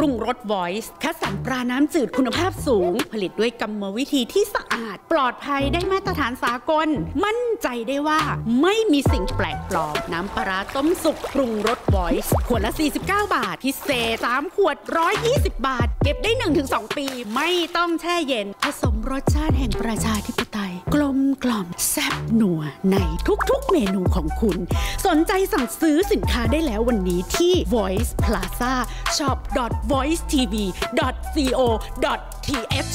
รุงรส Voice คัดสรรปลาน้ำจืดคุณภาพสูงผลิตด้วยกรรมวิธีที่สะอาดปลอดภัยได้มาตรฐานสากลมั่นใจได้ว่าไม่มีสิ่งแปลกปลอมน้ำปลาต้มสุกปรุงรส Voice ขวดละ49 บาทพิเศษ3ขวด120 บาทเก็บได้ 1-2 ปีไม่ต้องแช่เย็นผสมรสชาติแห่งประชาธิปไตยกลมกล่อมแซ่บนัวในทุกๆเมนูของคุณสนใจสั่งซื้อสินค้าได้แล้ววันนี้ที่ Voice Plaza shop.voicetv.co.th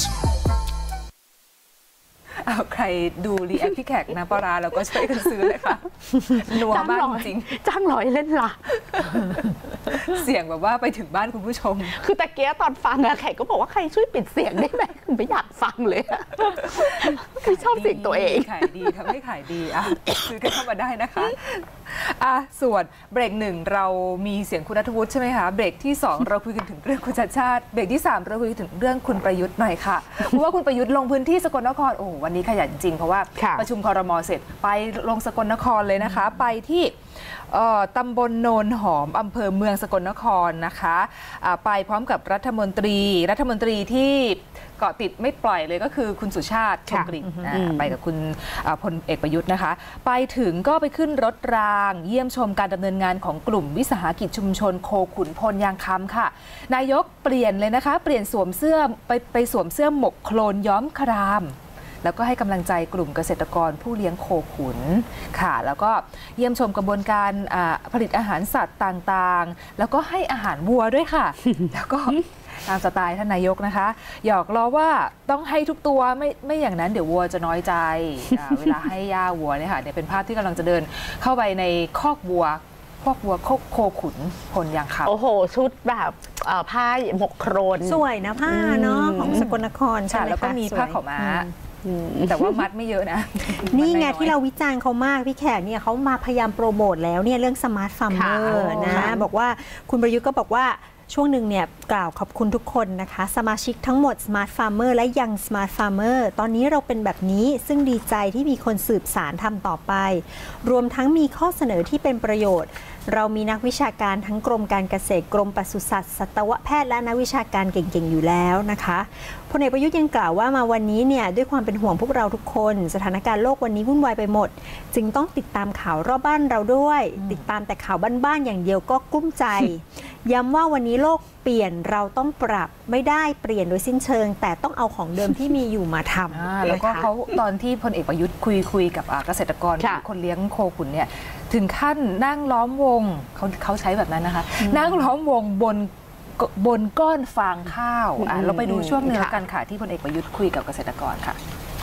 เอาใครดูรีแอคพี่แขกน้ำปลาเราก็ช่วยกันซื้อเลยค่ะนัวมากจริงจ้างร้อยเล่นละเสียงแบบว่าไปถึงบ้านคุณผู้ชมคือตะเกียตอนฟังอะแขกก็บอกว่าใครช่วยปิดเสียงได้ไหมไม่อยากฟังเลยคือชอบเสียงตัวเองขายดีทำให้ขายดีอ่ะซื้อกันเข้ามาได้นะคะส่วนเบรกหนึ่งเรามีเสียงคุณณัฐวุฒิใช่ไหมคะเบรกที่2เราคุยกันถึงเรื่องคุณชาติชาติเบรกที่3เราคุยถึงเรื่องคุณประยุทธ์หน่อยค่ะเพราะว่าคุณประยุทธ์ลงพื้นที่สกลนครโอ้วันนี้ขยันจริงเพราะว่าประชุมครม.เสร็จไปลงสกลนครเลยนะคะไปที่ตำบลโนนหอมอำเภอเมืองสกลนครนะคะไปพร้อมกับรัฐมนตรีที่เกาะติดไม่ปล่อยเลยก็คือคุณสุชาติชมกลิ่นไปกับคุณพลเอกประยุทธ์นะคะไปถึงก็ไปขึ้นรถรางเยี่ยมชมการดำเนินงานของกลุ่มวิสาหกิจชุมชนโคขุนพลยางคำค่ะนายกเปลี่ยนเลยนะคะเปลี่ยนสวมเสื้อไปสวมเสื้อหมกโคลนย้อมครามแล้วก็ให้กำลังใจกลุ่มเกษตรกรผู้เลี้ยงโคขุนค่ะแล้วก็เยี่ยมชมกระบวนการผลิตอาหารสัตว์ต่างๆแล้วก็ให้อาหารวัวด้วยค่ะ แล้วก็ตามสไตล์ท่านนายกนะคะหยอกล้อว่าต้องให้ทุกตัวไม่อย่างนั้นเดี๋ยววัวจะน้อยใจ เวลาให้ย่าวัวเนี่ยค่ะเนี่ยเป็นภาพที่กำลังจะเดินเข้าไปในคอกวัวโคขุนพลยางคำโอ้โหชุดแบบผ้าหมกโครนสวยนะผ้าเนาะของสกลนครใช่แล้วก็มีผ้าขาวม้าแต่ว่ามัดไม่เยอะนะนี่ไงที่เราวิจารณ์เขามากพี่แขกเนี่ยเขามาพยายามโปรโมทแล้วเนี่ยเรื่องสมาร์ทฟาร์มเมอร์นะบอกว่าคุณประยุทธ์ก็บอกว่าช่วงหนึ่งเนี่ยกล่าวขอบคุณทุกคนนะคะสมาชิกทั้งหมด Smart Farmer และยัง Smart Farmer ตอนนี้เราเป็นแบบนี้ซึ่งดีใจที่มีคนสืบสารทำต่อไปรวมทั้งมีข้อเสนอที่เป็นประโยชน์เรามีนักวิชาการทั้งกรมการเกษตรกรมปศุสัตว์สัตวแพทย์และนักวิชาการเก่งๆอยู่แล้วนะคะพลเอกประยุทธ์ยังกล่าวว่ามาวันนี้เนี่ยด้วยความเป็นห่วงพวกเราทุกคนสถานการณ์โลกวันนี้วุ่นวายไปหมดจึงต้องติดตามข่าวรอบบ้านเราด้วยติดตามแต่ข่าวบ้านๆอย่างเดียวก็กลุ้มใจย้ำว่าวันนี้โลกเปลี่ยนเราต้องปรับไม่ได้เปลี่ยนโดยสิ้นเชิงแต่ต้องเอาของเดิมที่มีอยู่มาทำแล้วก็เขาตอนที่พลเอกประยุทธ์คุยกับเกษตรกรคนเลี้ยงโคขุนเนี่ยถึงขั้นนั่งล้อมวงเขาใช้แบบนั้นนะคะนั่งล้อมวงบนก้อนฟางข้าวเราไปดูช่วงเนื้อกันค่ะที่พลเอกประยุทธ์คุยกับเกษตรกรค่ะ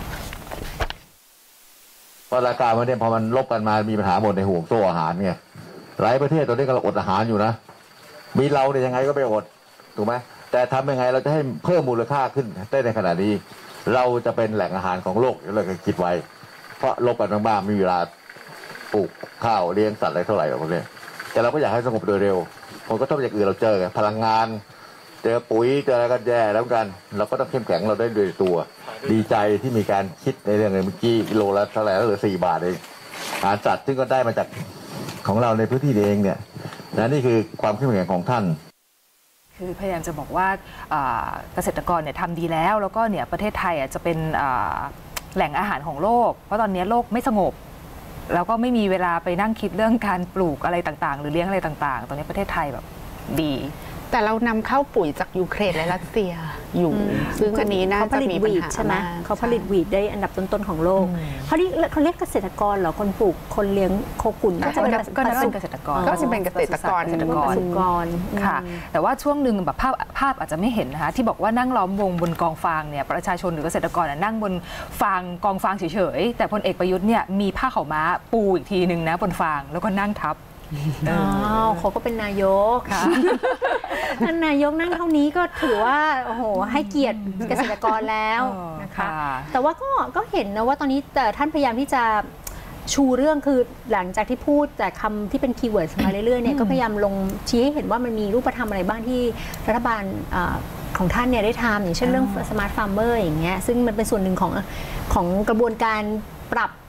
เพราะราคามันเนี่ยพอมันลบกันมามีปัญหาหมดในห่วงโซ่อาหารไงหลายประเทศตอนนี้กำลังอดอาหารอยู่นะมีเราเนี่ยยังไงก็ไม่อดถูกไหมแต่ทำยังไงเราจะให้เพิ่มมูลค่าขึ้นได้ในขณะนี้เราจะเป็นแหล่งอาหารของโลกเราก็คิดไว้เพราะลบกันบ้างๆมีเวลาปลูกข้าวเลี้ยงสัตว์อะไรเท่าไหร่แบบนี้แต่เราก็อยากให้สงบโดยเร็วคนก็ต้องอย่างอื่นเราเจอพลังงานเจอปุ๋ยเจออะไรกันแย่แล้วกันเราก็ต้องเข้มแข็งเราได้โดยตัวดีใจที่มีการคิดในเรื่องเมื่อกี้กิโลละเท่าไหร่แล้วเหลือ4 บาทเองอาหารสัตว์ซึ่งก็ได้มาจากของเราในพื้นที่เองเนี่ยและนี่คือความเข้มแข็งของท่านคือพยายามจะบอกว่าเกษตรกรเนี่ยทำดีแล้วก็เนี่ยประเทศไทยจะเป็นแหล่งอาหารของโลกเพราะตอนนี้โลกไม่สงบแล้วก็ไม่มีเวลาไปนั่งคิดเรื่องการปลูกอะไรต่างๆหรือเลี้ยงอะไรต่างๆตอนนี้ประเทศไทยแบบดีแต่เรานำเข้าปุ๋ยจากยูเครนและรัสเซียอยู่ซึ่งอันนี้น่าจะมีปัญหาใช่ไหมเขาผลิตวีดได้อันดับต้นๆของโลกเขาเรียกเกษตรกรเหรอคนปลูกคนเลี้ยงโคขุนก็จะเป็นเกษตรกรก็จะเป็นเกษตรกรค่ะแต่ว่าช่วงหนึ่งแบบภาพอาจจะไม่เห็นนะคะที่บอกว่านั่งล้อมวงบนกองฟางเนี่ยประชาชนหรือเกษตรกรนั่งบนฟางกองฟางเฉยๆแต่พลเอกประยุทธ์เนี่ยมีผ้าขาวม้าปูอีกทีหนึ่งนะบนฟางแล้วก็นั่งทับเขาก็เป็นนายกค่ะท่านนายกนั่งเท่านี้ก็ถือว่าโอ้โหให้เกียรติเกษตรกรแล้วนะคะแต่ว่าก็เห็นนะว่าตอนนี้แต่ท่านพยายามที่จะชูเรื่องคือหลังจากที่พูดแต่คำที่เป็นคีย์เวิร์ดมาเรื่อยๆเนี่ยก็พยายามลงชี้ให้เห็นว่ามันมีรูปธรรมอะไรบ้างที่รัฐบาลของท่านเนี่ยได้ทำอย่างเช่นเรื่อง Smart Farmer อย่างเงี้ยซึ่งมันเป็นส่วนหนึ่งของกระบวนการปรับ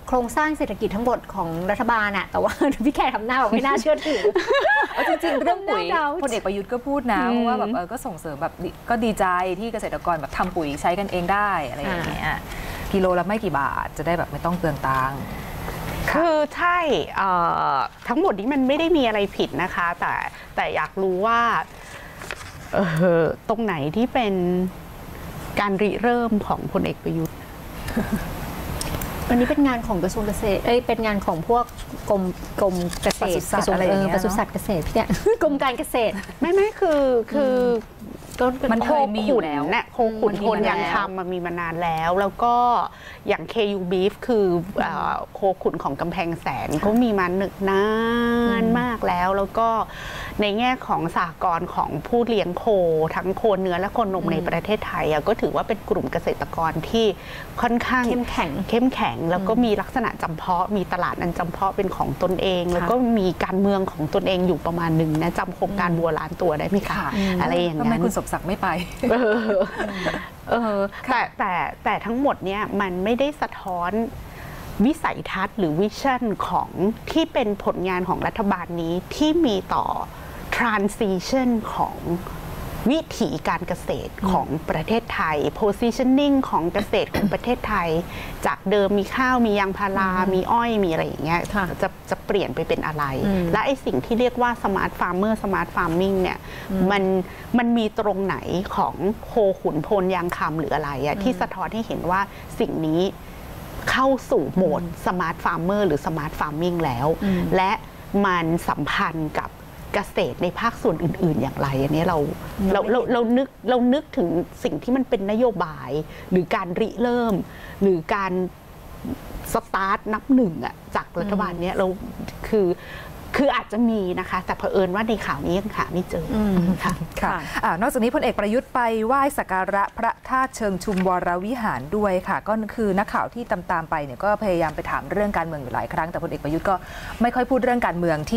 โครงสร้างเศรษฐกิจทั้งหมดของรัฐบาลอะแต่ว่าพี่แขกทำหน้าบอกไม่น่าเชื่อถือจริงๆเรื่องปุ๋ยพลเอกประยุทธ์ก็พูดนะว่าแบบก็ส่งเสริมแบบก็ดีใจที่เกษตรกรแบบทำปุ๋ยใช้กันเองได้อะไรอย่างเงี้ยกิโลละไม่กี่บาทจะได้แบบไม่ต้องเปลืองตังค์คือใช่ทั้งหมดนี้มันไม่ได้มีอะไรผิดนะคะแต่อยากรู้ว่าตรงไหนที่เป็นการริเริ่มของพลเอกประยุทธ์อันนี้เป็นงานของกระทรวงเกษตรเป็นงานของพวกกรมเกษตรกระทรวงปศุสัตว์เกษตรเนี่ยกรมการเกษตรไม่คือมันเคยมีอยู่แล้วโคขุนพลยังทำมันมีมานานแล้วก็อย่าง KU Beef คือโคขุนของกำแพงแสนก็มีมานานมากแล้วก็ในแง่ของสหกรณ์ของผู้เลี้ยงโคทั้งโคเนื้อและโคนมในประเทศไทยก็ถือว่าเป็นกลุ่มเกษตรกรที่ค่อนข้างเข้มแข็งแล้วก็มีลักษณะจำเพาะมีตลาดอันจำเพาะเป็นของตนเองแล้วก็มีการเมืองของตนเองอยู่ประมาณหนึ่งนะจำโครงการบัวล้านตัวได้ไหมคะอะไรอย่างนั้นทำไมคุณสมศักดิ์ไม่ไปแต่ทั้งหมดเนี่ยมันไม่ได้สะท้อนวิสัยทัศน์หรือวิชั่นของที่เป็นผลงานของรัฐบาลนี้ที่มีต่อ transition ของวิถีการเกษตรของประเทศไทย positioning ของเกษตรของประเทศไทยจากเดิมมีข้าวมียางพารามีอ้อยมีอะไรอย่างเงี้ยจะเปลี่ยนไปเป็นอะไรและไอ้สิ่งที่เรียกว่า smart farmer smart farming เนี่ยมันมีตรงไหนของโคขุนพลยางคำหรืออะไรอะที่สะท้อนให้เห็นว่าสิ่งนี้เข้าสู่โหมด smart farmer หรือ smart farming แล้วและมันสัมพันธ์กับเกษตรในภาคส่วนอื่นๆอย่างไรอันนี้เรานึกถึงสิ่งที่มันเป็นนโยบายหรือการริเริ่มหรือการสตาร์ทนับหนึ่งอะจากรัฐบาลนี้เราคืออาจจะมีนะคะแต่เผอิญว่าในข่าวนี้ยังหาไม่เจอค่ะนอกจากนี้พลเอกประยุทธ์ไปไหว้สักการะพระธาตุเชิงชุมวรวิหารด้วยค่ะก็คือนักข่าวที่ตามไปเนี่ยก็พยายามไปถามเรื่องการเมืองอยู่หลายครั้งแต่พลเอกประยุทธ์ก็ไม่ค่อยพูดเรื่องการเมือง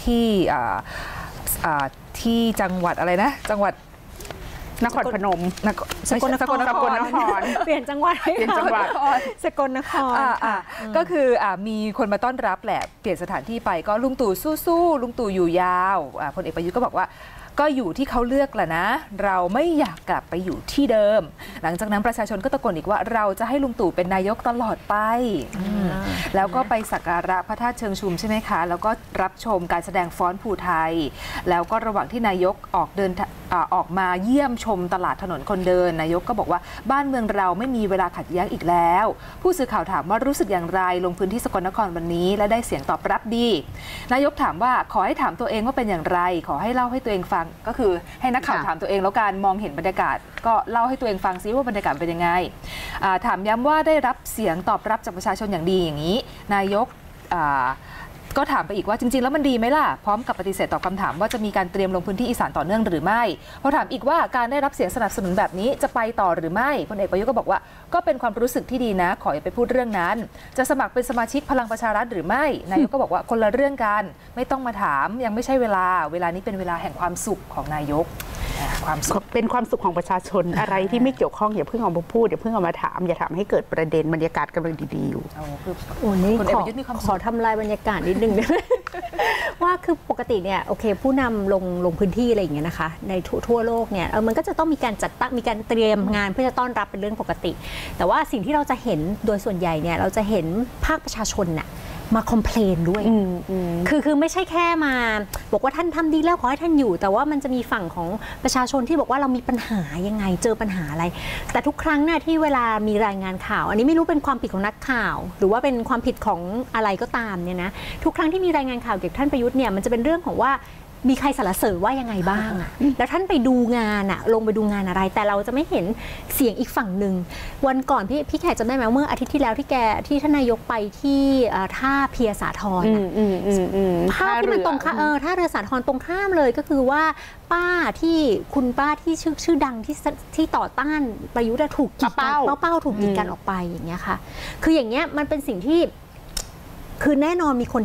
ที่จังหวัดอะไรนะจังหวัดนครพนมสกลนครเปลี่ยนจังหวัดสกลนครก็คือมีคนมาต้อนรับแหละเปลี่ยนสถานที่ไปก็ลุงตู่สู้ๆลุงตู่อยู่ยาวพลเอกประยุทธ์ก็บอกว่าก็อยู่ที่เขาเลือกแหละนะเราไม่อยากกลับไปอยู่ที่เดิมหลังจากนั้นประชาชนก็ตะโกนอีกว่าเราจะให้ลุงตู่เป็นนายกตลอดไปแล้วก็ไปสักการะพระธาตุเชิงชุมใช่ไหมคะแล้วก็รับชมการแสดงฟ้อนภูไทยแล้วก็ระหว่างที่นายกออกมาเยี่ยมชมตลาดถนนคนเดินนายกก็บอกว่าบ้านเมืองเราไม่มีเวลาขัดแย้งอีกแล้วผู้สื่อข่าวถามว่ารู้สึกอย่างไรลงพื้นที่สกลนครวันนี้และได้เสียงตอบรับดีนายกถามว่าขอให้ถามตัวเองว่าเป็นอย่างไรขอให้เล่าให้ตัวเองฟังก็คือให้นักข่าวถามตัวเองแล้วการมองเห็นบรรยากาศก็เล่าให้ตัวเองฟังซิว่าบรรยากาศเป็นยังไงถามย้ำว่าได้รับเสียงตอบรับจากประชาชนอย่างดีอย่างนี้นายกก็ถามไปอีกว่าจริงๆแล้วมันดีไหมล่ะพร้อมกับปฏิเสธตอบคำถามว่าจะมีการเตรียมลงพื้นที่อีสานต่อเนื่องหรือไม่พอถามอีกว่าการได้รับเสียงสนับสนุนแบบนี้จะไปต่อหรือไม่พลเอกประยุทธ์ก็บอกว่าก็เป็นความรู้สึกที่ดีนะขออย่าไปพูดเรื่องนั้นจะสมัครเป็นสมาชิกพลังประชารัฐหรือไม่นายกก็บอกว่าคนละเรื่องกันไม่ต้องมาถามยังไม่ใช่เวลานี้เป็นเวลาแห่งความสุขของนายกความสุขเป็นความสุขของประชาชนอะไรที่ไม่เกี่ยวข้องอย่าเพิ่งเอามาพูดอย่าเพิ่งเอามาถามอย่าทำให้เกิดประเด็นบรรยากาศกำลังดีๆอยู่นี่ขอทำลายบรรยากาศนิดนึงว่าคือปกติเนี่ยโอเคผู้นำลงพื้นที่อะไรอย่างเงี้ยนะคะในทั่วโลกเนี่ยมันก็จะต้องมีการจัดตั้งมีการเตรียมงานเพื่อจะต้อนรับเป็นเรื่องปกติแต่ว่าสิ่งที่เราจะเห็นโดยส่วนใหญ่เนี่ยเราจะเห็นภาคประชาชนน่ะมาคอมเพลนด้วยคือไม่ใช่แค่มาบอกว่าท่านทำดีแล้วขอให้ท่านอยู่แต่ว่ามันจะมีฝั่งของประชาชนที่บอกว่าเรามีปัญหายังไงเจอปัญหาอะไรแต่ทุกครั้งน่ะที่เวลามีรายงานข่าวอันนี้ไม่รู้เป็นความผิดของนักข่าวหรือว่าเป็นความผิดของอะไรก็ตามเนี่ยนะทุกครั้งที่มีรายงานข่าวเกี่ยวกับท่านประยุทธ์เนี่ยมันจะเป็นเรื่องของว่ามีใครสรรเสริญว่ายังไงบ้างอะแล้วท่านไปดูงานอะลงไปดูงานอะไรแต่เราจะไม่เห็นเสียงอีกฝั่งหนึ่งวันก่อนพี่แขกจำได้ไหมเมื่ออาทิตย์ที่แล้วที่ท่านนายกไปที่ท่าเพียสาทรภาพที่มันตรงท่าเรือสาทรตรงข้ามเลยก็คือว่าคุณป้าที่ชื่อดังที่ต่อต้านประยุทธ์ถูกกีดกันเป้าถูกกีดกันออกไปอย่างเงี้ยค่ะคืออย่างเงี้ยมันเป็นสิ่งที่คือแน่นอนมีคนที่รัก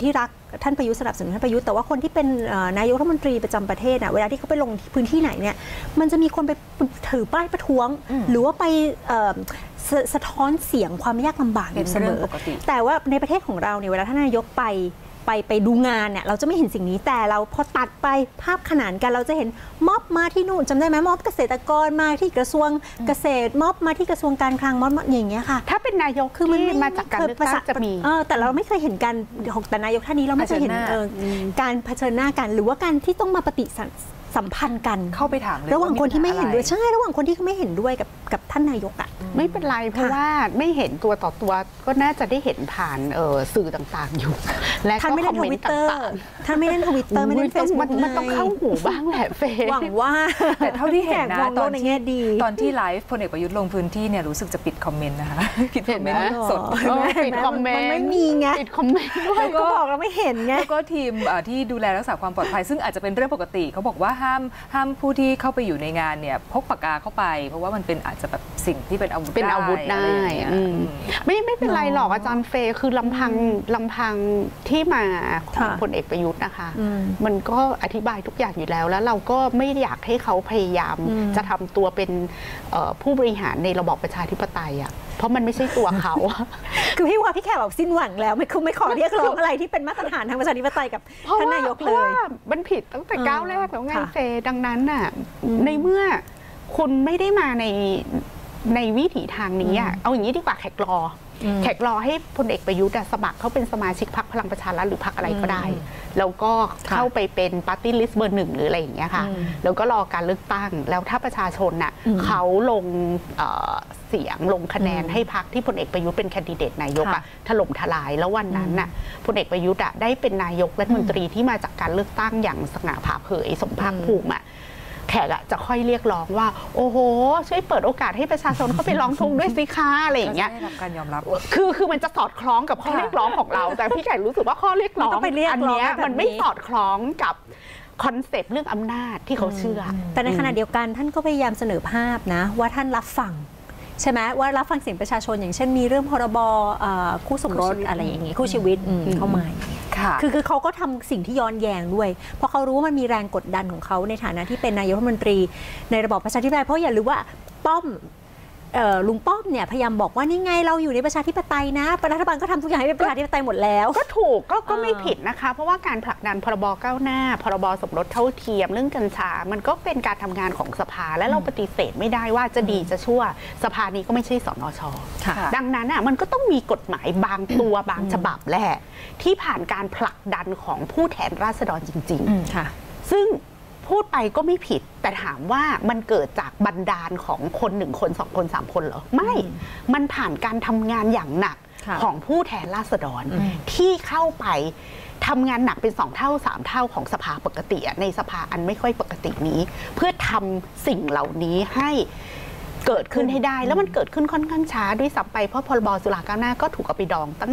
ท่านประยุทธ์สนับสนุนท่านประยุทธ์แต่ว่าคนที่เป็นนายกรัฐมนตรีประจำประเทศเวลาที่เขาไปลงพื้นที่ไหนเนี่ยมันจะมีคนไปถือป้ายประท้วงหรือว่าไปสะท้อนเสียงความยากลำบากอยู่เสมอแต่ว่าในประเทศของเราเนี่ยเวลาท่านนายกไปดูงานเนี่ยเราจะไม่เห็นสิ่งนี้แต่เราพอตัดไปภาพขนานกันเราจะเห็นม็อบมาที่นู่นจำได้ไหมม็อบเกษตรกรมาที่กระทรวงเกษตรม็อบมาที่กระทรวงการคลังม็อบอย่างเงี้ยค่ะถ้าเป็นนายกคือมันมาจากการเลือกตั้งจะมีแต่เราไม่เคยเห็นการของแต่นายกท่านนี้เราไม่เคยเห็นการเผชิญหน้ากันหรือว่าการที่ต้องมาปฏิสัมพันธ์กันเข้าไปถามเลยระหว่างคนที่ไม่เห็นด้วยใช่ระหว่างคนที่ไม่เห็นด้วยกับท่านนายกไม่เป็นไรเพราะว่าไม่เห็นตัวต่อตัวก็น่าจะได้เห็นผ่านสื่อต่างๆอยู่และท่านไม่เล่นทวิตเตอร์ท่านไม่เล่นทวิตเตอร์ไม่เล่นเฟซบุ๊กมันต้องเข้าหูบ้างแหละเฟซหวังว่าแต่เท่าที่เห็นนะตอนที่ไลฟ์พลเอกประยุทธ์ลงพื้นที่เนี่ยรู้สึกจะปิดคอมเมนต์นะคะปิดคอมเมนต์สดปิดคอมเมนต์มันไม่มีไงปิดคอมเมนต์ด้วยก็บอกเราไม่เห็นไงแล้วก็ทีมที่ดูแลรักษาความปลอดภัยซึ่งอาจจะเป็นเรื่องปกติเขาบอกว่าห้ามผู้ที่เข้าไปอยู่ในงานเนี่ยพกปากกาเข้าไปเพราะว่ามันเป็นอาจจะแบบสิ่งที่เป็นอาวุธได้ไม่เป็นไรหรอกอาจารย์เฟย์คือลำพังที่มาของพลเอกประยุทธ์นะคะมันก็อธิบายทุกอย่างอยู่แล้วเราก็ไม่อยากให้เขาพยายามจะทำตัวเป็นผู้บริหารในระบอบประชาธิปไตยอ่ะเพราะมันไม่ใช่ตัวเขาคือพี่ว่าพี่แขกบอกสิ้นหวังแล้วไม่ขอเรียกร้องอะไรที่เป็นมาตรฐานทางประชาธิปไตยกับท่านนายกเลยมันผิดตั้งแต่ก้าวแรกแล้วไงเฟย์ดังนั้นน่ะในเมื่อคุณไม่ได้มาในวิถีทางนี้เอาอย่างนี้ดีกว่าแขกรอให้พลเอกประยุทธ์สมัครเขาเป็นสมาชิกพรรคพลังประชารัฐหรือพรรคอะไรก็ได้แล้วก็เข้าไปเป็นปาร์ตี้ลิสต์เบอร์ 1หรืออะไรอย่างเงี้ยค่ะแล้วก็รอการเลือกตั้งแล้วถ้าประชาชนน่ะเขาลงเสียงลงคะแนนให้พรรคที่พลเอกประยุทธ์เป็นแคนดิเดตนายกถล่มทลายแล้ววันนั้นน่ะพลเอกประยุทธ์ได้เป็นนายกรัฐมนตรีที่มาจากการเลือกตั้งอย่างสง่าผ่าเผยสมภาคภูมิแขกจะค่อยเรียกร้องว่าโอ้โหช่วยเปิดโอกาสให้ประชาชนเข้าไปร้องทุกข์ด้วยสิคะอะไรอย่างเงี้ยได้รับการยอมรับคือมันจะสอดคล้องกับข้อเรียกร้องของเราแต่พี่แขกรู้สึกว่าข้อเรียกร้องอันนี้มันไม่สอดคล้องกับคอนเซปต์เรื่องอำนาจที่เขาเชื่อแต่ในขณะเดียวกันท่านก็พยายามเสนอภาพนะว่าท่านรับฟังใช่ไหมว่ารับฟังเสียงประชาชนอย่างเช่นมีเรื่องพรบคู่สมรสอะไรอย่างงี้คู่ชีวิตเข้ามาคือเขาก็ทำสิ่งที่ย้อนแย้งด้วยเพราะเขารู้ว่ามันมีแรงกดดันของเขาในฐานะที่เป็นนายกรัฐมนตรีในระบอบประชาธิปไตยเพราะอย่าลืมว่าป้อมลุงป้อมเนี่ยพยายามบอกว่านี่ไงเราอยู่ในประชาธิปไตยนะรัฐบาลก็ทำทุกอย่างให้เป็นประชาธิปไตยหมดแล้วก็ถูกก็ไม่ผิดนะคะเพราะว่าการผลักดันพรบก้าวหน้าพรบสมรสเท่าเทียมเรื่องกัญชามันก็เป็นการทำงานของสภาและเราปฏิเสธไม่ได้ว่าจะดีจะชั่วสภานี้ก็ไม่ใช่สนช.ดังนั้นมันก็ต้องมีกฎหมายบางตัวบางฉบับแหละที่ผ่านการผลักดันของผู้แทนราษฎรจริงๆซึ่งพูดไปก็ไม่ผิดแต่ถามว่ามันเกิดจากบันดาลของคน1 คน 2 คน 3 คนเหรอไม่มันผ่านการทำงานอย่างหนักของผู้แทนราษฎรที่เข้าไปทำงานหนักเป็น2 เท่า 3 เท่าของสภาปกติในสภาอันไม่ค่อยปกตินี้เพื่อทำสิ่งเหล่านี้ให้เกิดขึ้นให้ได้แล้วมันเกิดขึ้นค่อนข้างช้าด้วยซ้ำไปเพราะพรบสุราก้าวหน้าก็ถูกเอาไปดองตั้ง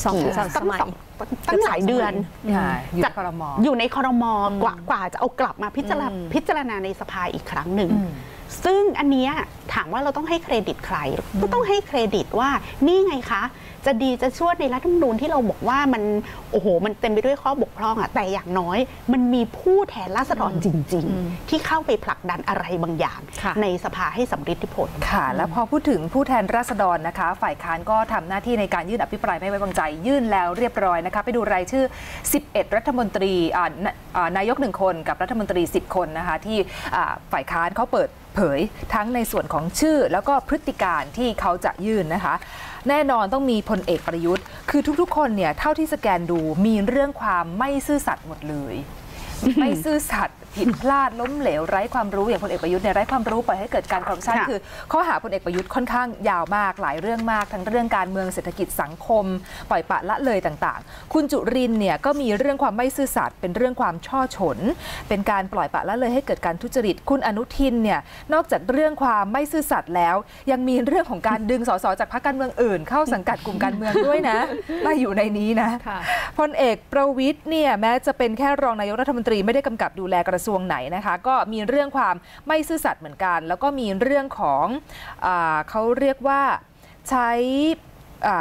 หลายเดือนอยู่ในครม.กว่าจะเอากลับมาพิจารณาในสภาอีกครั้งหนึ่งซึ่งอันนี้ถามว่าเราต้องให้เครดิตใครก็ต้องให้เครดิตว่านี่ไงคะจะดีจะชั่วในรัฐธรรมนูญที่เราบอกว่ามันโอ้โหมันเต็มไปด้วยข้อบกพร่องแต่อย่างน้อยมันมีผู้แทนราษฎรจริงๆที่เข้าไปผลักดันอะไรบางอย่างในสภาให้สำฤทธิผลค่ะแล้วพอพูดถึงผู้แทนราษฎรนะคะฝ่ายค้านก็ทำหน้าที่ในการยื่นอภิปรายไม่ไว้วางใจยื่นแล้วเรียบร้อยนะคะไปดูรายชื่อ11รัฐมนตรีนายก1 คนกับรัฐมนตรี10 คนนะคะที่ฝ่ายค้านเขาเปิดเผยทั้งในส่วนของชื่อแล้วก็พฤติการที่เขาจะยื่นนะคะแน่นอนต้องมีพลเอกประยุทธ์คือทุกๆคนเนี่ยเท่าที่สแกนดูมีเรื่องความไม่ซื่อสัตย์หมดเลยไม่ซื่อสัตย์ผิดพลาดล้มเหลวไร้ความรู้อย่างพลเอกประยุทธ์เนี่ยไร้ความรู้ปล่อยให้เกิดการคอร์รัปชันคือข้อหาพลเอกประยุทธ์ค่อนข้างยาวมากหลายเรื่องมากทั้งเรื่องการเมืองเศรษฐกิจสังคมปล่อยปละละเลยต่างๆคุณจุรินทร์เนี่ยก็มีเรื่องความไม่ซื่อสัตย์เป็นเรื่องความช่อฉนเป็นการปล่อยปละละเลยให้เกิดการทุจริตคุณอนุทินเนี่ยนอกจากเรื่องความไม่ซื่อสัตย์แล้วยังมีเรื่องของการดึงสสจากพรรคการเมืองอื่นเข้าสังกัดกลุ่มการเมืองด้วยนะมาอยู่ในนี้นะพลเอกประวิตรเนี่ยแม้จะเป็นแค่รองนายกรัฐมนตรีไม่ได้กำกับดูแลกระทรวงไหนนะคะก็มีเรื่องความไม่ซื่อสัตย์เหมือนกันแล้วก็มีเรื่องของเขาเรียกว่าใช้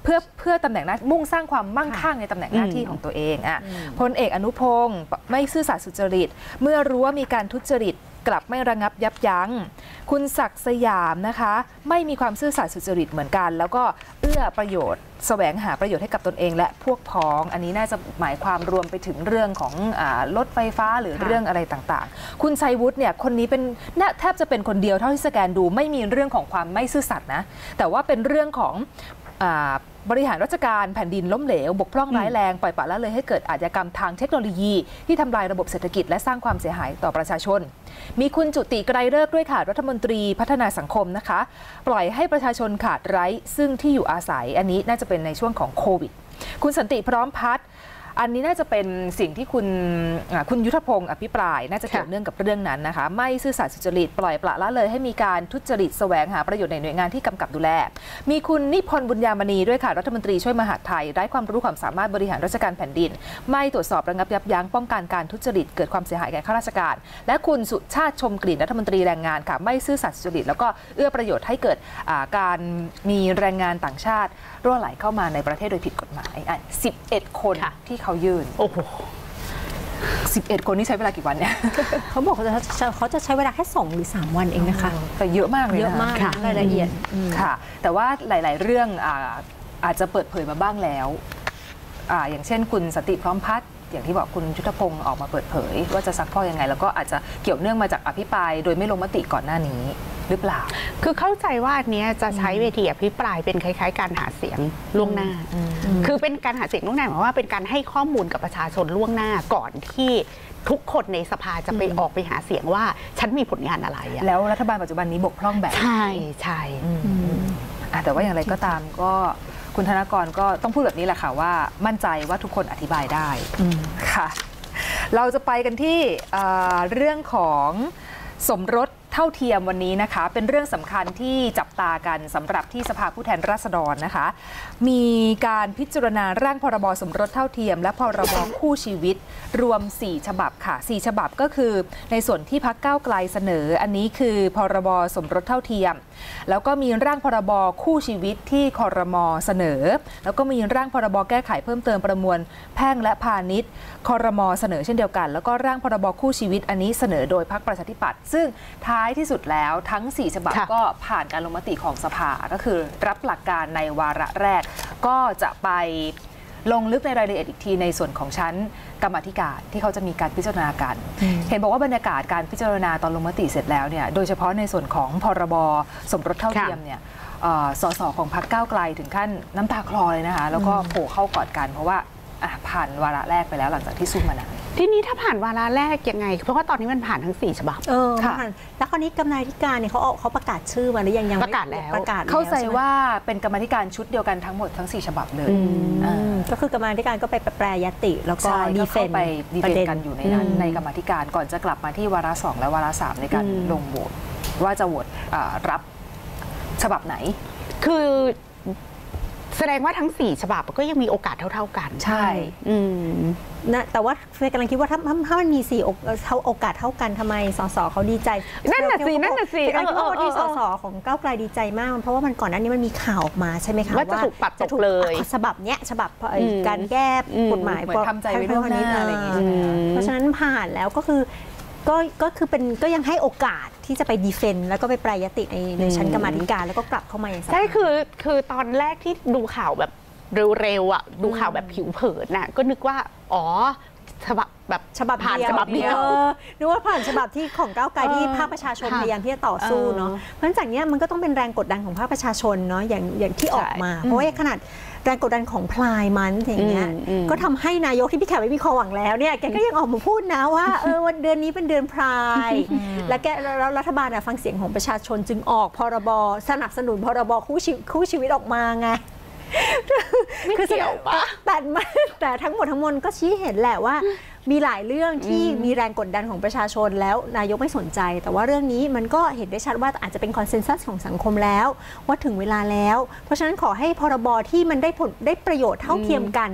เพื่อตำแหน่งหน้ามุ่งสร้างความมั่งคั่งในตำแหน่งหน้าที่ของตัวเองพลเอกอนุพงศ์ไม่ซื่อสัตย์สุจริตเมื่อรู้ว่ามีการทุจริตกลับไม่ระงับยับยั้งคุณศักดิ์สยามนะคะไม่มีความซื่อสัตย์สุจริตเหมือนกันแล้วก็เอื้อประโยชน์แสวงหาประโยชน์ให้กับตนเองและพวกพ้องอันนี้น่าจะหมายความรวมไปถึงเรื่องของรถไฟฟ้าหรือเรื่องอะไรต่างๆคุณชัยวุฒิเนี่ยคนนี้เป็นแทบจะเป็นคนเดียวเท่าที่สแกนดูไม่มีเรื่องของความไม่ซื่อสัตย์นะแต่ว่าเป็นเรื่องของบริหารราชการแผ่นดินล้มเหลวบกพร่องร้ายแรงปล่อยปละละเลยให้เกิดอาชญากรรมทางเทคโนโลยีที่ทำลายระบบเศรษฐกิจและสร้างความเสียหายต่อประชาชนมีคุณจุติไกรฤกษ์ด้วยค่ะรัฐมนตรีพัฒนาสังคมนะคะปล่อยให้ประชาชนขาดไร้ซึ่งที่อยู่อาศัยอันนี้น่าจะเป็นในช่วงของโควิดคุณสันติพร้อมพัฒน์อันนี้น่าจะเป็นสิ่งที่คุณยุทธพงศ์อภิปรายน่าจะเกี่ยวเนื่องกับเรื่องนั้นนะคะไม่ซื่อสัตย์สุจริตปล่อยปละละเลยให้มีการทุจริตแสวงหาประโยชน์ในหน่วยงานที่กำกับดูแลมีคุณนิพนธ์บุญญามณีด้วยค่ะรัฐมนตรีช่วยมหาดไทยไร้ความรู้ความสามารถบริหารราชการแผ่นดินไม่ตรวจสอบระงับยับยั้งป้องกันการทุจริตเกิดความเสียหายแก่ข้าราชการและคุณสุชาติชมกลิ่นรัฐมนตรีแรงงานค่ะไม่ซื่อสัตย์สุจริตแล้วก็เอื้อประโยชน์ให้เกิดการมีแรงงานต่างชาติรั่วไหลเข้ามาในประเทศโดยผิดกฎหมาย11 คนที่เขายื่นโอ้โห11 คนนี่ใช้เวลากี่วันเนี่ยเขาบอกเขาจะใช้เวลาแค่2 หรือ 3 วันเองนะคะแต่เยอะมากเลยนะเยอะมากรายละเอียดค่ะแต่ว่าหลายๆเรื่องอาจจะเปิดเผยมาบ้างแล้วอย่างเช่นคุณสันติพร้อมพัฒน์อย่างที่บอกคุณยุทธพงศ์ออกมาเปิดเผยว่าจะซักพอกยังไงแล้วก็อาจจะเกี่ยวเนื่องมาจากอภิปรายโดยไม่ลงมติก่อนหน้านี้หรือเปล่าคือเข้าใจว่าอันนี้จะใช้เวทีอภิปรายเป็นคล้ายๆการหาเสียงล่วงหน้าคือเป็นการหาเสียงล่วงหน้าหมายว่าเป็นการให้ข้อมูลกับประชาชนล่วงหน้าก่อนที่ทุกคนในสภาจะไปออกไปหาเสียงว่าฉันมีผลงานอะไรแล้วรัฐบาลปัจจุบันนี้บกพร่องแบบใช่แต่ว่าอย่างไรก็ตามก็คุณธนกรก็ต้องพูดแบบนี้แหละค่ะว่ามั่นใจว่าทุกคนอธิบายได้ค่ะเราจะไปกันที่เรื่องของสมรสเท่าเทียมวันนี้นะคะเป็นเรื่องสำคัญที่จับตากันสำหรับที่สภาผู้แทนราษฎรนะคะมีการพิจารณาร่างพรบสมรสเท่าเทียมและพรบคู่ชีวิตรวม4 ฉบับค่ะ4 ฉบับก็คือในส่วนที่พรรคก้าวไกลเสนออันนี้คือพรบสมรสเท่าเทียมแล้วก็มีร่างพรบคู่ชีวิตที่ครม.เสนอแล้วก็มีร่างพรบแก้ไขเพิ่มเติมประมวลแพ่งและพาณิชย์ครม.เสนอเช่นเดียวกันแล้วก็ร่างพรบคู่ชีวิตอันนี้เสนอโดยพรรคประชาธิปัตย์ซึ่งท้ายที่สุดแล้วทั้ง4 ฉบับก็ผ่านการลงมติของสภาก็คือรับหลักการในวาระแรกก็จะไปลงลึกในรายละเอียดอีกทีในส่วนของชั้นกรรมาธิการที่เขาจะมีการพิจารณากันเห็นบอกว่าบรรยากาศการพิจารณาตอนลงมติเสร็จแล้วเนี่ยโดยเฉพาะในส่วนของพรบสมรสเท่าเทียมเนี่ยสสของพรรคก้าวไกลถึงขั้นน้ำตาคลอเลยนะคะแล้วก็โผล่เข้ากอดกันเพราะว่าผ่านวาระแรกไปแล้วหลังจากที่สู้มานานทีนี้ถ้าผ่านวาระแรกยังไงเพราะว่าตอนนี้มันผ่านทั้ง4 ฉบับค่ะแล้วคราวนี้กรรมาธิการเนี่ยเขาประกาศชื่อมาหรือยังประกาศแล้วเข้าใจว่าเป็นกรรมาธิการชุดเดียวกันทั้งหมดทั้ง4 ฉบับเลยก็คือกรรมาธิการก็ไปแปรยติแล้วก็ดีเฟนต์กันอยู่ในนั้นในกรรมาธิการก่อนจะกลับมาที่วาระ2และวาระ3ในการลงโหวตว่าจะโหวตรับฉบับไหนคือแสดงว่าทั้ง4 ฉบับก็ยังมีโอกาสเท่าๆกันใช่นะแต่ว่าเฟย์กำลังคิดว่าถ้ามันมีโอกาสเท่ากันทำไมสสเขาดีใจนั่นน่ะสิคิดว่าที่สสของก้าวไกลดีใจมากเพราะว่ามันก่อนหน้านี้มันมีข่าวออกมาใช่ไหมคะว่าจะถูกปัดตกเลยฉบับเนี้ยฉบับการแก้กฎหมายทำใจไว้ล่วงหน้าอะไรอย่างเงี้ยเพราะฉะนั้นผ่านแล้วก็คือเป็นก็ยังให้โอกาสที่จะไปดีเฟนต์แล้วก็ไปแปรยติในชั้นกรรมาธิการแล้วก็กลับเข้ามาอย่างใช่คือตอนแรกที่ดูข่าวแบบเร็วๆอ่ะดูข่าวแบบผิวเผินน่ะก็นึกว่าฉบับแบบฉบับผ่านฉบับเดียวนึกว่าผ่านฉบับที่ของก้าวไกลที่ภาคประชาชนพยายามที่จะต่อสู้เนาะเพราะฉะนั้นจากนี้มันก็ต้องเป็นแรงกดดันของภาคประชาชนเนาะอย่างที่ออกมาเพราะว่าขนาดแรงกดดันของพลายมันอย่างเงี้ยก็ทำให้นายกที่พี่แขกไม่มีความหวังแล้วเนี่ยแกก็ยังออกมาพูดนะว่าวันเดือนนี้เป็นเดือนพลายและแล้วรัฐบาลฟังเสียงของประชาชนจึงออกพรบสนับสนุนพรบคู่ชีวิตออกมาไงคือเกี่ยวปะแต่ทั้งหมดทั้งมวลก็ชี้เห็นแหละว่ามีหลายเรื่องที่มีแรงกดดันของประชาชนแล้วนายกไม่สนใจแต่ว่าเรื่องนี้มันก็เห็นได้ชัดว่าอาจจะเป็นคอนเซนแซสของสังคมแล้วว่าถึงเวลาแล้วเพราะฉะนั้นขอให้พรบที่มันได้ประโยชน์เท่าเทียมกัน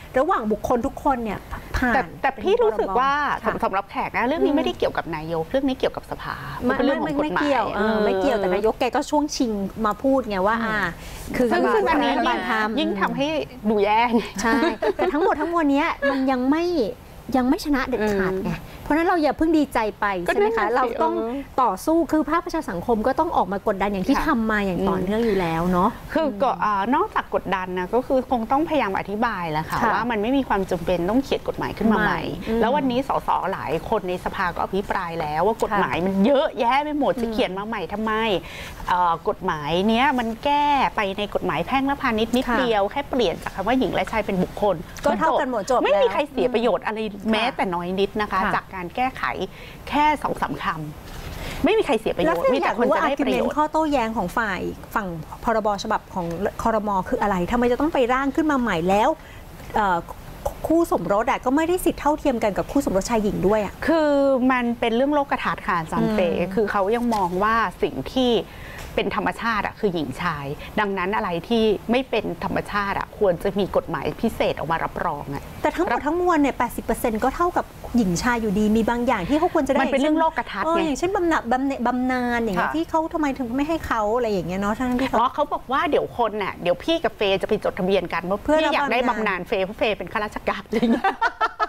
ระหว่างบุคคลทุกคนเนี่ยผ่านแต่พี่รู้สึกว่าค่ะสำหรับแขกนะเรื่องนี้ไม่ได้เกี่ยวกับนายกเรื่องนี้เกี่ยวกับสภาเป็นเรื่องของกฎหมายไม่เกี่ยวแต่นายกแกก็ช่วงชิงมาพูดไงว่าคือซึ่งอันนี้รัฐบาลทำยิ่งทำให้ดูแย่ใช่แต่ทั้งหมดทั้งมวลเนี้ยมันยังไม่ชนะเด็ดขาดไงเพราะฉะนั้นเราอย่าเพิ่งดีใจไปใช่ไหมคะเราต้องต่อสู้คือภาคประชาสังคมก็ต้องออกมากดดันอย่างที่ทำมาอย่างต่อเนื่องอยู่แล้วเนาะคือก็นอกจากกดดันนะก็คือคงต้องพยายามอธิบายแหละค่ะว่ามันไม่มีความจำเป็นต้องเขียนกฎหมายขึ้นมาใหม่แล้ววันนี้สสหลายคนในสภาก็อภิปรายแล้วว่ากฎหมายมันเยอะแยะไปหมดจะเขียนมาใหม่ทำไมกฎหมายเนี้ยมันแก้ไปในกฎหมายแพ่งและพาณิชย์นิดเดียวแค่เปลี่ยนจากคำว่าหญิงและชายเป็นบุคคลก็เท่ากันหมดจบไม่มีใครเสียประโยชน์อะไรแม้แต่น้อยนิดนะคะจากการแก้ไขแค่ 2-3 คำไม่มีใครเสียประโยชน์มีแต่คนจะได้ประโยชน์ข้อโต้แย้งของฝั่งพรบฉบับของครม.คืออะไรทำไมจะต้องไปร่างขึ้นมาใหม่แล้วคู่สมรสก็ไม่ได้สิทธิเท่าเทียมกันกับคู่สมรสชายหญิงด้วยคือมันเป็นเรื่องโลกทัศน์ค่ะอาจารย์เฟย์คือเขายังมองว่าสิ่งที่เป็นธรรมชาติคือหญิงชายดังนั้นอะไรที่ไม่เป็นธรรมชาติควรจะมีกฎหมายพิเศษออกมารับรองแต่ทั้งหมดทั้งมวลเนี่ย 80% ก็เท่ากับหญิงชายอยู่ดีมีบางอย่างที่เขาควรจะได้มันเป็นเรื่องโลกทัศน์ไงอย่างเช่นบำนาญอย่างเงี้ยที่เขาทำไมถึงไม่ให้เขาอะไรอย่างเงี้ยเนาะทั้งที่เขาบอกว่าเดี๋ยวคนน่ะเดี๋ยวพี่กับเฟย์จะไปจดทะเบียนกันเพื่ออยากได้บำนาญเฟย์เพราะเฟย์เป็นข้าราชการอะไรอย่างเงี้ย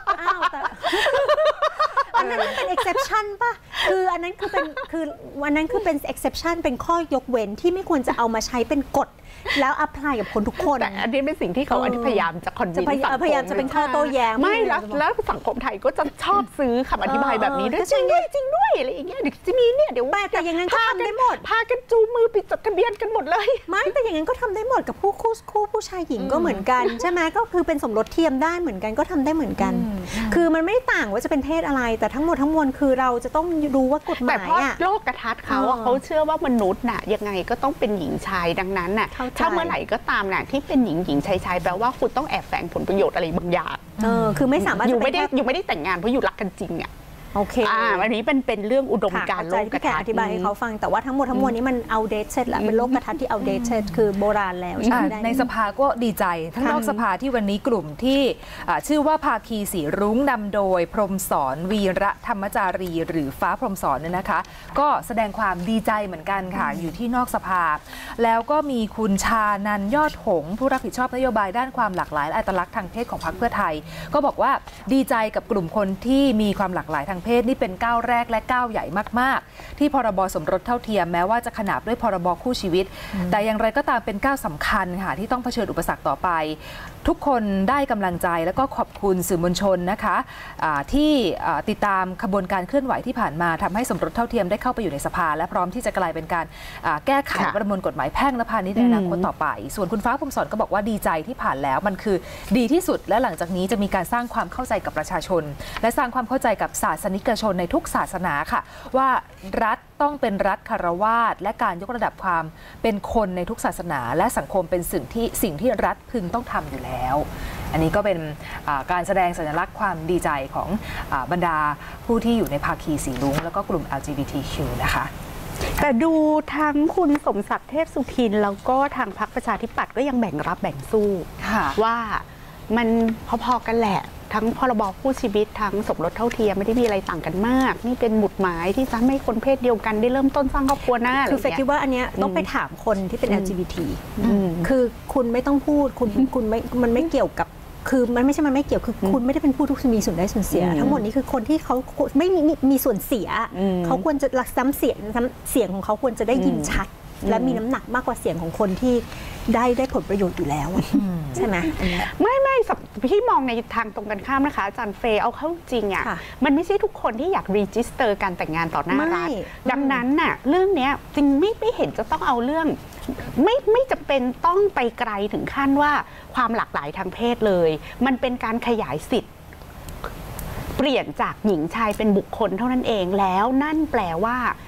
อันนั้นเป็น exception ป่ะคืออันนั้นคือเป็น exception เป็นข้อยกเว้นที่ไม่ควรจะเอามาใช้เป็นกฎแล้วอัพพลายกับคนทุกคนแต่อันนี้เป็นสิ่งที่เขาพยายามจะคอนวินสังคมพยายามจะเป็นข้อโต้แย้งไม่แล้วสังคมไทยก็จะชอบซื้อคำอธิบายแบบนี้ด้วยจริงด้วยอะไรอย่างเงี้ยเดี๋ยวจะมีเนี่ยเดี๋ยวแต่อย่างนั้นก็ทำได้หมดพากันจูมือไปจดทะเบียนกันหมดเลยไม่แต่อย่างนั้นก็ทำได้หมดกับคู่ผู้ชายหญิงก็เหมือนกันใช่ไหมก็คือเป็นสมรสเทียมได้เหมือนกันก็ทำได้เหมือนกันคือมันไม่ต่างว่าจะเป็นเพศอะไรแต่ทั้งหมดทั้งมวลคือเราจะต้องรู้ว่ากฎหมายแต่เพราะโลกทัศน์เขาเชื่อว่ามนุษย์น่ะยังไงก็ต้องเป็นหญิงชายดังนั้นน่ะถ้าเมื่อไหร่ก็ตามน่ะที่เป็นหญิงชายแปลว่าคุณต้องแอบแฝงผลประโยชน์อะไรบางอย่างคือไม่สามารถอยู่ไม่ได้แต่งงานเพราะอยู่รักกันจริงโอเคอันนี้เป็นเรื่องอุดมการณ์โลกทัศน์อธิบายให้เขาฟังแต่ว่าทั้งหมดทั้งมวลนี้มันoutdated แล้วเป็นโลกทัศน์ที่ outdated คือโบราณแล้วในสภาก็ดีใจทั้งนอกสภาที่วันนี้กลุ่มที่ชื่อว่าภาคีสีรุ้งนำโดยพรหมสอนวีระธรรมจารีหรือฟ้าพรหมสอนเนี่ยนะคะก็แสดงความดีใจเหมือนกันค่ะอยู่ที่นอกสภาแล้วก็มีคุณชานันยอดหงส์ผู้รับผิดชอบนโยบายด้านความหลากหลายและอัตลักษณ์ทางเพศของพรรคเพื่อไทยก็บอกว่าดีใจกับกลุ่มคนที่มีความหลากหลายทางเพศนี่เป็นก้าวแรกและก้าวใหญ่มากๆที่พรบสมรสเท่าเทียมแม้ว่าจะขนานด้วยพรบคู่ชีวิตแต่อย่างไรก็ตามเป็นก้าวสำคัญค่ะที่ต้องเผชิญอุปสรรคต่อไปทุกคนได้กำลังใจแล้วก็ขอบคุณสื่อมวลชนนะคะที่ติดตามขบวนการเคลื่อนไหวที่ผ่านมาทำให้สมรสเท่าเทียมได้เข้าไปอยู่ในสภาและพร้อมที่จะกลายเป็นการแก้ไขประมวลกฎหมายแพ่งและพาณิชย์ในอนาคตต่อไปส่วนคุณฟ้าพรหมสอนก็บอกว่าดีใจที่ผ่านแล้วมันคือดีที่สุดและหลังจากนี้จะมีการสร้างความเข้าใจกับประชาชนและสร้างความเข้าใจกับศาสนิกชนในทุกศาสนาค่ะว่ารัฐต้องเป็นรัฐคารวาสและการยกระดับความเป็นคนในทุกศาสนาและสังคมเป็นสิ่งที่รัฐพึงต้องทำอยู่แล้วอันนี้ก็เป็นการแสดงสัญลักษณ์ความดีใจของบรรดาผู้ที่อยู่ในภาคีสีรุ้งแล้วก็กลุ่ม LGBTQ นะคะแต่ดูทั้งคุณสมศักดิ์เทพสุทินแล้วก็ทางพรรคประชาธิปัตย์ก็ยังแบ่งรับแบ่งสู้ว่ามันพอๆกันแหละทั้งพรบคู่ชีวิตทั้งสมรสเท่าเทียมไม่ได้มีอะไรต่างกันมากนี่เป็นหมุดหมายที่จะให้คนเพศเดียวกันได้เริ่มต้นสร้างครอบครัวหน้าคือเฟคคิดว่าอันเนี้ยต้องไปถามคนที่เป็น LGBT คือคุณไม่ต้องพูดคุณไม่มันไม่เกี่ยวกับคือมันไม่ใช่มันไม่เกี่ยวคือคุณไม่ได้เป็นผู้ที่มีส่วนได้ส่วนเสียทั้งหมดนี้คือคนที่เขาไม่มีส่วนเสียเขาควรจะรักซ้ำเสียงของเขาควรจะได้ยินชัดและมีน้ำหนักมากกว่าเสียงของคนที่ได้ผลประโยชน์อยู่แล้วใช่ไหมไม่พี่มองในทางตรงกันข้ามนะคะอาจารย์เฟย์เอาเข้าจริงมันไม่ใช่ทุกคนที่อยากรีจิสเตอร์การแต่งงานต่อหน้ารัฐดังนั้นน่ะเรื่องนี้จริงไม่เห็นจะต้องเอาเรื่องไม่จำเป็นต้องไปไกลถึงขั้นว่าความหลากหลายทางเพศเลยมันเป็นการขยายสิทธิ์เปลี่ยนจากหญิงชายเป็นบุคคลเท่านั้นเองแล้วนั่นแปลว่า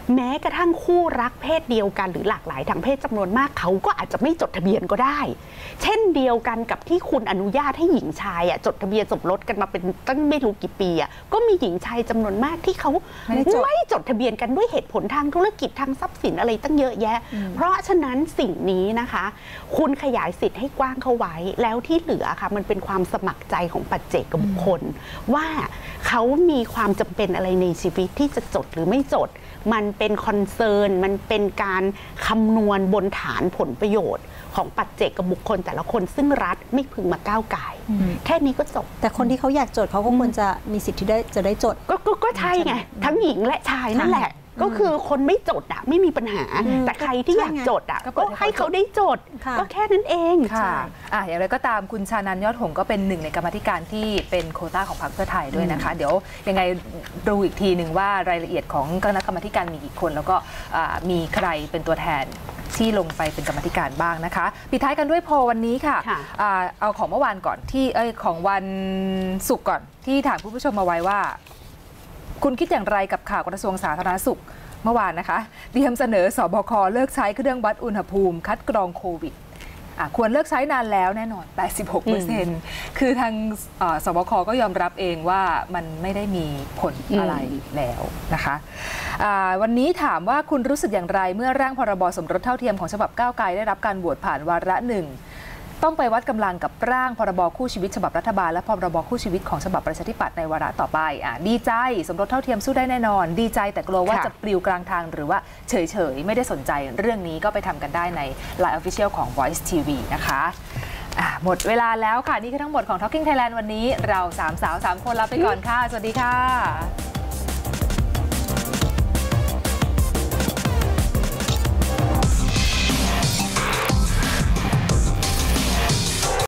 แม้กระทั่งคู่รักเพศเดียวกันหรือหลากหลายทางเพศจำนวนมากเขาก็อาจจะไม่จดทะเบียนก็ได้ เช่นเดียวกันกับที่คุณอนุญาตให้หญิงชายจดทะเบียนสมรสกันมาเป็นตั้งไม่รู้กี่ปีก็มีหญิงชายจำนวนมากที่เขาไม่จดทะเบียนกันด้วยเหตุผลทางธุรกิจทางทรัพย์สินอะไรตั้งเยอะแยะเพราะฉะนั้นสิ่งนี้นะคะคุณขยายสิทธิ์ให้กว้างเข้าไว้แล้วที่เหลือค่ะมันเป็นความสมัครใจของปัจเจกบุคคลว่าเขามีความจำเป็นอะไรในชีวิตที่จะจดหรือไม่จดมันเป็นคอนเซิร์นมันเป็นการคำนวณบนฐานผลประโยชน์ของปัจเจกบุคคลแต่ละคนซึ่งรัฐไม่พึงมาก้าวก่ายแค่นี้ก็จบแต่คนที่เขาอยากจดเขาก็ควรจะมีสิทธิ์ที่จะได้จดก็ใช่ไงทั้งหญิงและชายนั่นแหละก็คือคนไม่จดไม่มีปัญหาแต่ใครที่อยากจดก็ให้เขาได้จดก็แค่นั้นเองค่ะอย่างไรก็ตามคุณชานันท์ยอดหงส์ก็เป็นหนึ่งในกรรมาธิการที่เป็นโควต้าของพรรคเพื่อไทยด้วยนะคะเดี๋ยวยังไงดูอีกทีหนึ่งว่ารายละเอียดของคณะกรรมาธิการมีกี่คนแล้วก็มีใครเป็นตัวแทนที่ลงไปเป็นกรรมาธิการบ้างนะคะปิดท้ายกันด้วยโพลวันนี้ค่ะเอาของเมื่อวานก่อนที่ของวันศุกร์ก่อนที่ถามผู้ชมมาไว้ว่าคุณคิดอย่างไรกับข่าวกระทรวงสาธารณสุขเมื่อวานนะคะเตรียมเสนอสบคเลิกใช้เครื่องวัดอุณหภูมิคัดกรองโควิดควรเลิกใช้นานแล้วแน่นอน 86% คือทางสบคก็ยอมรับเองว่ามันไม่ได้มีผลอะไรแล้วนะคะวันนี้ถามว่าคุณรู้สึกอย่างไรเมื่อร่างพรบสมรสเท่าเทียมของฉบับก้าวไกลได้รับการโหวตผ่านวาระหนึ่งต้องไปวัดกำลังกับร่างพรบคู่ชีวิตฉบับรัฐบาลและพรบคู่ชีวิตของฉบับประชาธิปัตย์ในวาระต่อไปดีใจสมรสเท่าเทียมสู้ได้แน่นอนดีใจแต่กลัวว่าจะปลิวกลางทางหรือว่าเฉยๆไม่ได้สนใจเรื่องนี้ก็ไปทำกันได้ใน Line Official ของ Voice TV นะคะหมดเวลาแล้วค่ะนี่คือทั้งหมดของ Talking Thailand วันนี้เรา3 สาว 3 คนลาไปก่อนค่ะสวัสดีค่ะ